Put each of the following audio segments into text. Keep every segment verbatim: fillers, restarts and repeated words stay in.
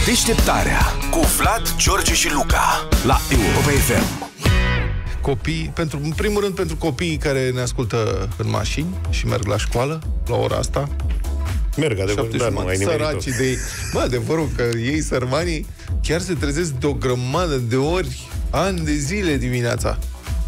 Deșteptarea cu Vlad, George și Luca la Europa F M. Copii, pentru, în primul rând pentru copiii care ne ascultă în mașini și merg la școală la ora asta. Merg, adevăr, dar nu ai săracii de ei. Bă, adevărul că ei, sărmanii, chiar se trezesc de o grămadă de ori, ani de zile dimineața.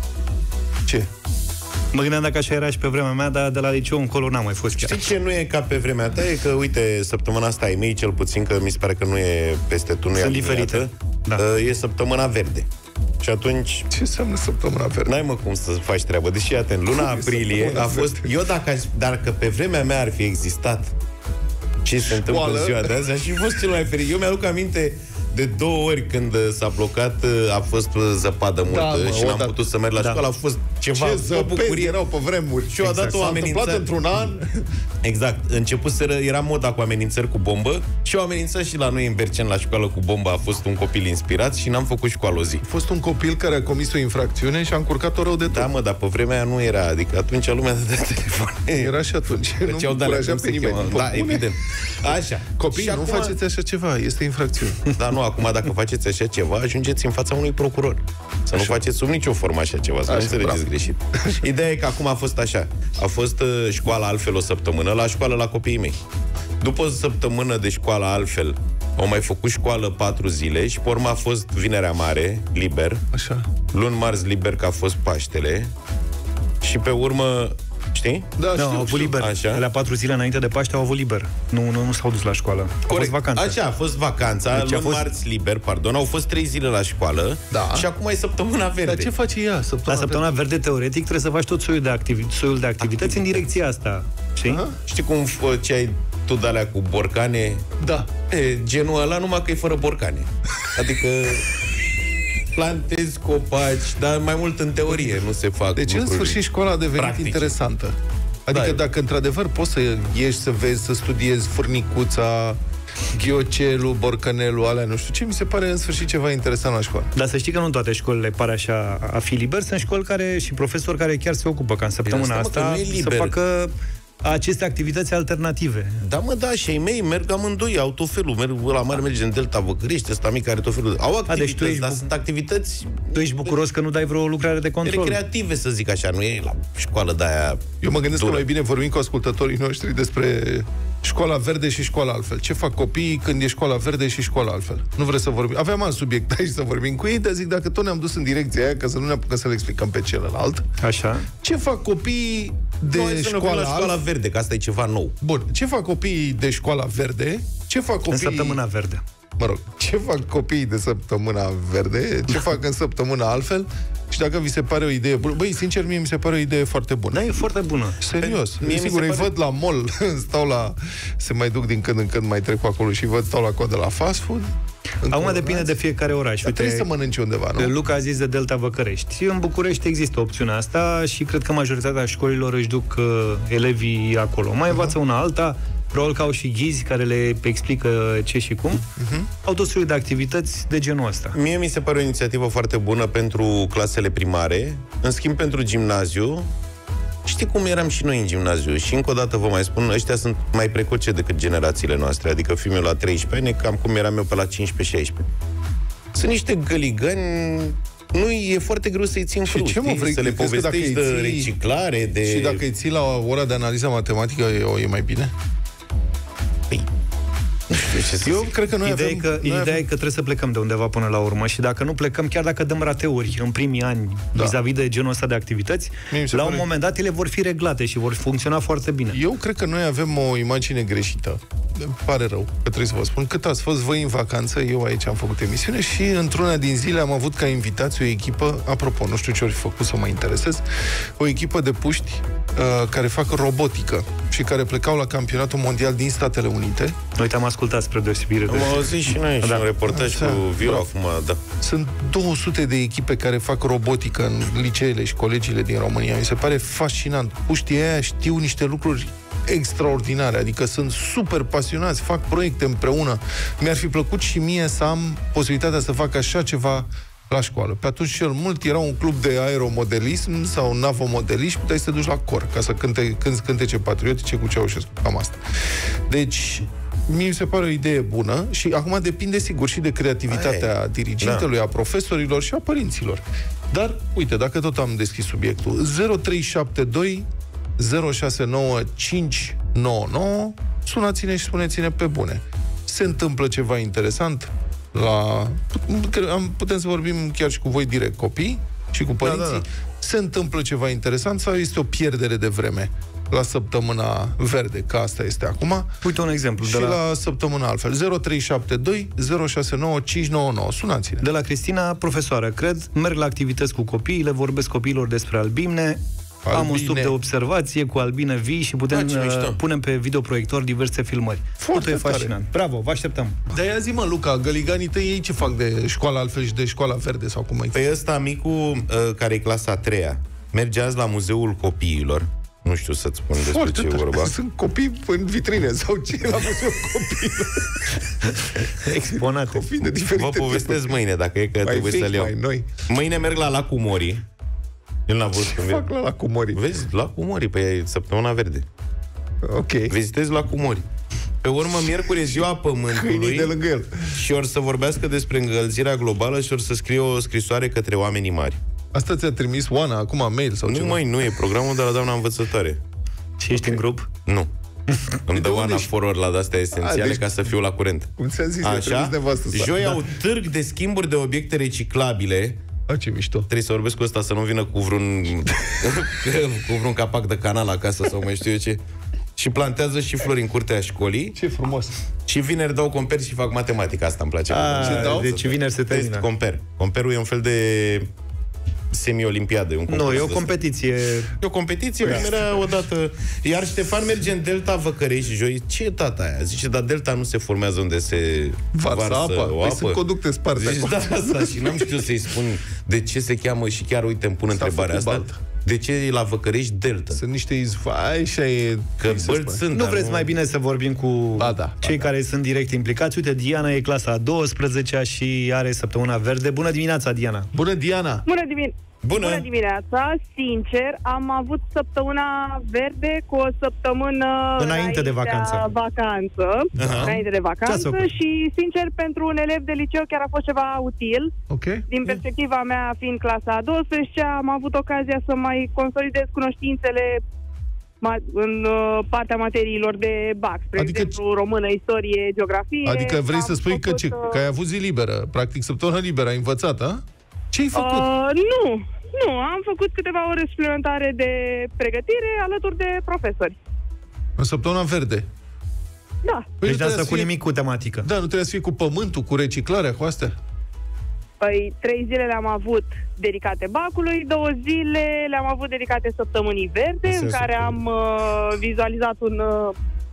Ce? Mă gândeam dacă așa era și pe vremea mea, dar de la liceu încolo n-am mai fost chiar. Știi ce nu e ca pe vremea ta? E că, uite, săptămâna asta ai mei, cel puțin, că mi se pare că nu e peste tu, nu e diferite. Da. E săptămâna verde. Și atunci... Ce înseamnă săptămâna verde? N-ai, mă, cum să faci treabă. Deși, atent, luna aprilie a fost... Verde. Eu, dacă, aș, dacă pe vremea mea ar fi existat ce se întâmplă în ziua de azi, aș fi fost cel mai fericit. Eu mi-aduc aminte de două ori când s-a blocat, a fost zăpadă multă, da, mă, și n-am putut să merg la da. școală. A fost ceva, ce zăpezi erau pe vremuri. Și exact. O amenințare într-un an. Exact. Începuseră, era moda cu amenințări cu bombă și o amenință și la noi în Berceni la școală cu bombă. A fost un copil inspirat și n-am făcut școală o zi. A fost un copil care a comis o infracțiune și a încurcat-o rău de tot. Da, mă, dar pe vremea aia nu era. Adică atunci lumea dădea telefoane. Era și atunci. Deci nu încurajea pe nimeni. Da, evident. Așa. Copiii, nu acum... faceți așa ceva, este infracțiune. Da, nu, acum dacă faceți așa ceva, ajungeți în fața unui procuror. Să așa. Nu faceți sub nicio formă așa ceva, să așa, nu înțelegeți bravo. Greșit. Ideea e că acum a fost așa. A fost uh, școala altfel o săptămână, la școală la copiii mei. După o săptămână de școală altfel, au mai făcut școală patru zile și pe urmă a fost Vinerea Mare, liber. Așa. Luni, marți, liber, că a fost Paștele. Și pe urmă... Știi? Da, știu, au avut liber. Așa. La patru zile înainte de Paște au avut liber. Nu, nu, nu s-au dus la școală. A fost vacanță. Așa, a fost vacanța. Deci a fost... marți liber, pardon. Au fost trei zile la școală. Da. Și acum e săptămâna verde. Dar ce face ea? Săptămâna, la săptămâna verde, verde, teoretic, trebuie să faci tot soiul de, activi... soiul de activități Activități. în direcția asta. Știi? Aha. Știi cum ce ai tu de alea cu borcane? Da. E, genul ăla, numai că e fără borcane. Adică... plantezi copaci, dar mai mult în teorie nu se fac. Deci, în sfârșit, școala a devenit practice. Interesantă. Adică, da, dacă într-adevăr poți să ieși să vezi, să studiezi furnicuța, ghiocelul, borcanelul, alea, nu știu ce, mi se pare în sfârșit ceva interesant la școală. Dar să știi că nu toate școlile pare așa a fi liber, sunt școli care și profesori care chiar se ocupă ca în săptămâna asta să facă aceste activități alternative. Da, mă, da, și ai mei merg amândoi, au tot felul. Merg la mare, merge în Delta Văcărești, ăsta mic care tot felul. Au activități, a, deci dar bu- sunt activități... Tu ești bucuros că nu dai vreo lucrare de control. Recreative, să zic așa, nu e la școală de-aia. Eu mă gândesc dură. că mai bine vorbim cu ascultătorii noștri despre școala verde și școala altfel. Ce fac copiii când e școala verde și școala altfel? Nu vreți să vorbim? Aveam alt subiect aici să vorbim cu ei, dar zic, dacă tot ne-am dus în direcția aia, ca să nu ne apucăm să le explicăm pe celălalt. Așa. Ce fac copiii de Noi școala, la școala verde, că asta e ceva nou. Bun. Ce fac copiii de școala verde? Ce fac copiii... În săptămâna verde. Mă rog, ce fac copiii de săptămâna verde? Ce fac în săptămâna altfel? Și dacă vi se pare o idee bună... Băi, sincer, mie mi se pare o idee foarte bună. Da, e foarte bună. Serios. Mie sigur, îi pare... văd la mall, stau la... Se mai duc din când în când, mai trec pe acolo și văd, stau la codă la fast food. Acum depinde de fiecare oraș. Uite, trebuie să mănânci undeva, nu? Luca a zis de Delta Văcărești. În București există opțiunea asta și cred că majoritatea școlilor își duc uh, elevii acolo. Mai învață uh-huh. una alta, probabil că au și ghizi care le explică ce și cum. Uh-huh. Au tot soiul de activități de genul ăsta. Mie mi se pare o inițiativă foarte bună pentru clasele primare. În schimb, pentru gimnaziu, știi cum eram și noi în gimnaziu? Și încă o dată vă mai spun, ăștia sunt mai precoce decât generațiile noastre. Adică fiul meu la treisprezece ani, cam cum eram eu pe la cincisprezece șaisprezece. Sunt niște găligani, nu e foarte greu să-i țin frust. Ce mă vrei, să le povestești de ții... reciclare, de... Și dacă îi ții la ora de analiză matematică, e, e mai bine? Păi... Eu cred că noi ideea avem... Că, noi ideea avem... e că trebuie să plecăm de undeva până la urmă și dacă nu plecăm, chiar dacă dăm rateuri în primii ani da. vis-a-vis de genul ăsta de activități, la un pare... moment dat ele vor fi reglate și vor funcționa foarte bine. Eu cred că noi avem o imagine greșită. Îmi pare rău că trebuie să vă spun. Cât ați fost voi în vacanță, eu aici am făcut emisiune și într-una din zile am avut ca invitați o echipă, apropo, nu știu ce ori fi făcut să mă interesez, o echipă de puști uh, care fac robotică și care plecau la campionatul mondial din Statele Unite. Noi te-am ascultat spre deosebire de... Am auzit și noi și da. un reportaj așa, cu Viu da. acum, da. Sunt două sute de echipe care fac robotică în liceele și colegiile din România. Mi se pare fascinant. Puștii aia știu niște lucruri extraordinare, adică sunt super pasionați, fac proiecte împreună. Mi-ar fi plăcut și mie să am posibilitatea să fac așa ceva la școală. Pe atunci cel mult era un club de aeromodelism sau navomodeliști și puteai să te duci la cor ca să cânte, cânti cântece patriotice cu Ceaușescu. Cam asta. Deci, mi se pare o idee bună și acum depinde, sigur, și de creativitatea Aia. dirigintelui, da. a profesorilor și a părinților. Dar, uite, dacă tot am deschis subiectul, zero trei șapte doi zero șase nouă cinci nouă nouă, sunați-ne și spuneți-ne pe bune. Se întâmplă ceva interesant la... Putem să vorbim chiar și cu voi direct, copii și cu părinții. Da, da, da. Se întâmplă ceva interesant sau este o pierdere de vreme la săptămâna verde, că asta este acum? Uite un exemplu. Și de la... la săptămâna altfel. zero trei șapte doi zero șase nouă cinci nouă nouă. Sunați-ne. De la Cristina, profesoară, cred, merg la activități cu copiii, le vorbesc copiilor despre albine, Albine. Am un stup de observație cu albine vii și putem uh, punem pe videoproiector diverse filmări. Foarte e fascinant. Bravo, vă așteptăm. Dar ia zi, mă, Luca, găliganii tăi, ei ce fac de școala altfel și de școala verde sau cum ai? Păi ăsta, micul, uh, care e clasa a treia, merge azi la Muzeul Copiilor. Nu știu să-ți spun despre Foarte ce vorba. Sunt copii în vitrine sau ce la Muzeul Copiilor. Exponate. Copii de diferite Vă povestesc tipuri. Mâine, dacă e că mai trebuie să-l iau. Noi. Mâine merg la Lacul Morii. El n-a văzut când fac la Lacul Morii? Vezi, Lacul Morii, păi e săptămâna verde. Ok. Vizitezi Lacul Morii. Pe urmă, miercuri e ziua Pământului de lângă el. Și or să vorbească despre încălzirea globală și or să scrie o scrisoare către oamenii mari. Asta ți-a trimis Oana acum mail sau nu, ceva? Nu, mai nu e programul de la doamna învățătoare. Și ești okay. în grup? Nu. Îmi dă Oana forward la de-astea esențiale. A, deci, ca să fiu la curent. Cum ți-am zis, așa, joi da. au târg de schimburi de obiecte reciclabile. A, ce mișto. Trebuie să vorbesc cu ăsta să nu vină cu vreun cu vreun capac de canal acasă sau mai știu eu ce. Și plantează și flori în curtea școlii. Ce frumos. Și vineri dau comper și fac matematică. Asta îmi place. A, ce dau? Deci vineri se termină. Comper. Comperul e un fel de semi-olimpiadă. Un nu, e o competiție. E o competiție, vinerea odată. Iar Ștefan merge în Delta Văcărei și joi. Ce e tata aia? Zice, dar Delta nu se formează unde se varsă, varsă apa. O apă. Păi sunt conducte sparte. Zice, da, asta. Și n-am știut să-i spun de ce se cheamă și chiar, uite, îmi pun întrebarea asta. Baltă. De ce e la Văcărești Delta? Sunt niște izvai și e... Că bălți sunt. Nu vreți nu... mai bine să vorbim cu ba da, cei ba care da. sunt direct implicați? Uite, Diana e clasa a douăsprezecea și are săptămâna verde. Bună dimineața, Diana! Bună, Diana! Bună dimineața! Bună. Bună dimineața! Sincer, am avut săptămâna verde cu o săptămână înainte de vacanță. vacanță uh-huh. Înainte de vacanță și, sincer, pentru un elev de liceu chiar a fost ceva util. Okay. Din perspectiva mea, fiind clasa a douăsprezecea, am avut ocazia să mai consolidez cunoștințele în uh, partea materiilor de B A C, spre adică exemplu, română, istorie, geografie. Adică vrei să spui că, ce, că ai avut zi liberă, practic săptămâna liberă, ai învățat, a? Ce ai făcut? Uh, nu, nu, am făcut câteva ore suplimentare de pregătire alături de profesori. În săptămâna verde? Da. Păi deci n-ați făcut fie... nimic cu tematică. Da, nu trebuie să fie cu pământul, cu reciclarea, cu astea? Păi, trei zile le-am avut dedicate bacului, două zile le-am avut dedicate săptămânii verde, în care am uh, vizualizat un... Uh,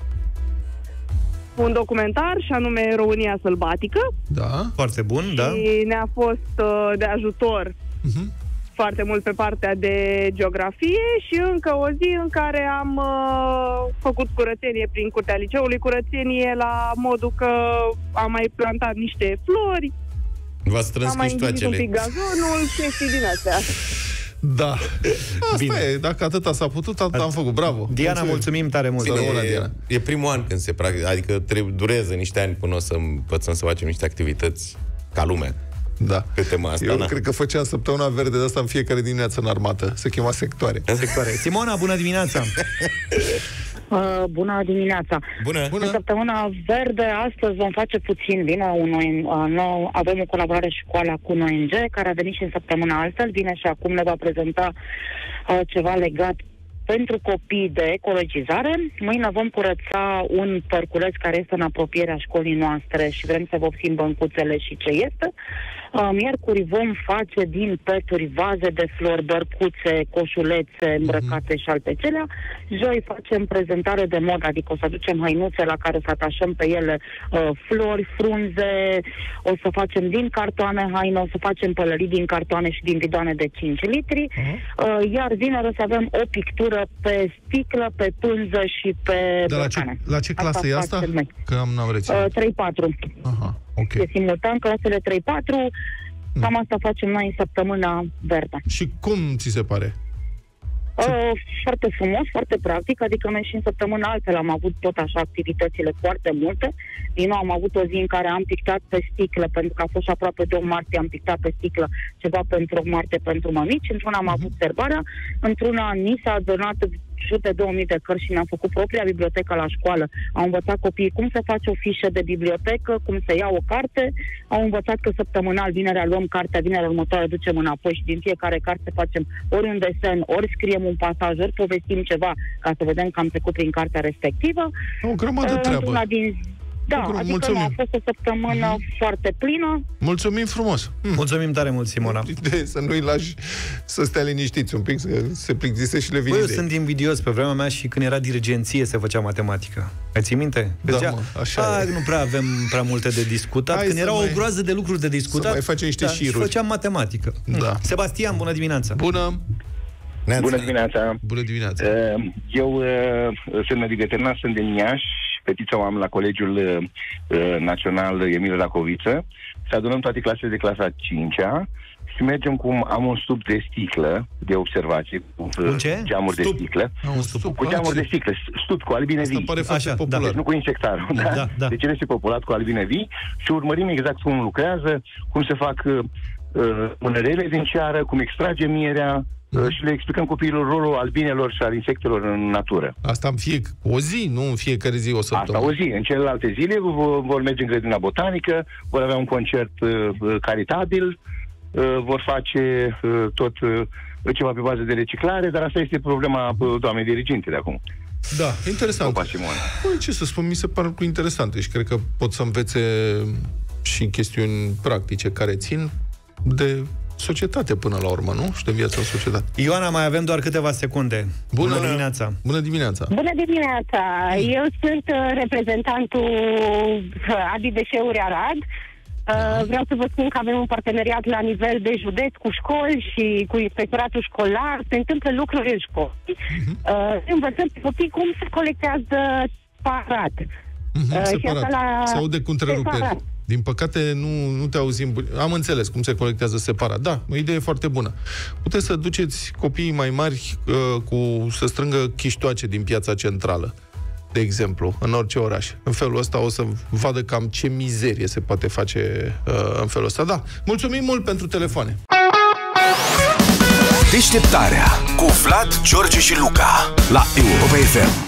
un documentar, și anume România sălbatică. Da. Foarte bun, și da. Și ne-a fost uh, de ajutor uh-huh. foarte mult pe partea de geografie și încă o zi în care am uh, făcut curățenie prin curtea liceului, curățenie la modul că am mai plantat niște flori, v-ați strâns am mai înghițit un pic gazonul, chestii din astea. Da. Asta Bine. e, dacă atâta s-a putut, atât am făcut. Bravo. Diana, mulțumim, mulțumim tare mult. Bine, e, Diana. E primul an când se practică, adică trebuie, durează niște ani până o să învățăm să facem niște activități ca lumea. Da. Pe tema asta, Eu na. cred că făceam săptămâna verde de asta în fiecare dimineață în armată. Se chema sectoare. În sectoare. Simona, bună dimineața! Uh, bună dimineața! Bună! În săptămâna verde, astăzi vom face puțin vine un uh, nou, avem o colaborare școala cu un O N G care a venit și în săptămâna altfel, vine și acum ne va prezenta uh, ceva legat pentru copii de ecologizare. Mâine vom curăța un părculeț care este în apropierea școlii noastre și vrem să vopsim băncuțele și ce este. Miercuri vom face din peturi vaze de flori, bărcuțe, coșulețe îmbrăcate mm-hmm. și alte celea. Joi facem prezentare de mod, adică o să aducem hăinuțe la care să atașăm pe ele uh, flori, frunze, o să facem din cartoane haine, o să facem pălării din cartoane și din bidoane de cinci litri. Mm-hmm. Uh, iar vineri o să avem o pictură pe sticlă, pe pânză și pe Dar la ce, la ce clasă asta e asta? Că am n-am reținut. Uh, trei patru. Aha. Okay. De simultan, clasele trei patru, cam asta facem noi în săptămâna verde. Și cum ți se pare? Uh, foarte frumos, foarte practic, adică noi și în săptămâna altfel am avut tot așa activitățile foarte multe. Din nou am avut o zi în care am pictat pe sticlă, pentru că a fost aproape de o martie, am pictat pe sticlă ceva pentru o martie pentru mămici, într-una am avut serbarea, într-una ni s-a donat jur de două mii de cărți și ne-am făcut propria bibliotecă la școală. Au învățat copiii cum să faci o fișă de bibliotecă, cum să iau o carte, au învățat că săptămânal, vinerea luăm cartea, vinerea următoare ducem înapoi și din fiecare carte facem ori un desen, ori scriem un pasaj, ori povestim ceva ca să vedem că am trecut prin cartea respectivă. O grămadă treabă. Una din... Da, Lucru, adică mulțumim. Nu, a fost o săptămână mm-hmm. foarte plină. Mulțumim frumos. Mm. Mulțumim tare mult, Simona. De, să nu-i lași să stea liniștiți un pic, să se plictise și le vine. Băi, eu sunt invidios. Pe vremea mea și când era dirigenție se făcea matematică. Ai ții minte? Da, mă, așa a, nu prea avem prea multe de discutat. Hai când era mai... o groază de lucruri de discutat, să mai face niște da, șiruri. Și făceam matematică. Da. Sebastian, bună dimineața. Bună. Bună dimineața. Bună dimineața. Eu sunt medic veterinar, sunt din Iași. Fetița o am la Colegiul Național Emil Racoviță. Să adunăm toate clasele de clasa a cincea și mergem cu... Am un stup de sticlă de observație, cu geamuri stup. de sticlă. Un stup. Cu geamuri de sticlă, stup cu albine vii. Asta pare foarte Așa, popular. Da. Deci nu cu insectarul. Da? Da, da. Deci el este populat cu albine vii și urmărim exact cum lucrează, cum se fac uh, mânărele din ceară, cum extrage mierea, și le explicăm copiilor rolul albinelor și al insectelor în natură. Asta în fie o zi, nu în fiecare zi, o săptămână. Asta o zi. În celelalte zile vor merge în grădina botanică, vor avea un concert uh, caritabil, uh, vor face uh, tot uh, ceva pe bază de reciclare, dar asta este problema uh, doamnei dirigente de acum. Da, interesant. Păi, ce să spun, mi se pare lucruri interesante și cred că pot să învețe și chestiuni practice care țin de societate până la urmă, nu? Și de viața în societate. Ioana, mai avem doar câteva secunde. Bună, Bună dimineața! Bună dimineața! Bună dimineața! Eu sunt reprezentantul Adi Deșeuri Arad. Uh, vreau să vă spun că avem un parteneriat la nivel de județ cu școli și cu inspectoratul școlar. Se întâmplă lucruri în școli. Uh-huh. Uh, învățăm pe copii cum se colectează separat. Uh-huh, uh, separat. La... Se aude cu întreruperi. Din păcate, nu, nu te auzim. Am înțeles cum se colectează separat. Da, o idee foarte bună. Puteți să duceți copiii mai mari uh, cu să strângă chiștoace din piața centrală, de exemplu, în orice oraș. În felul ăsta o să vadă cam ce mizerie se poate face uh, în felul ăsta. Da, mulțumim mult pentru telefoane. Deșteptarea cu Vlad, George și Luca la Europa F M.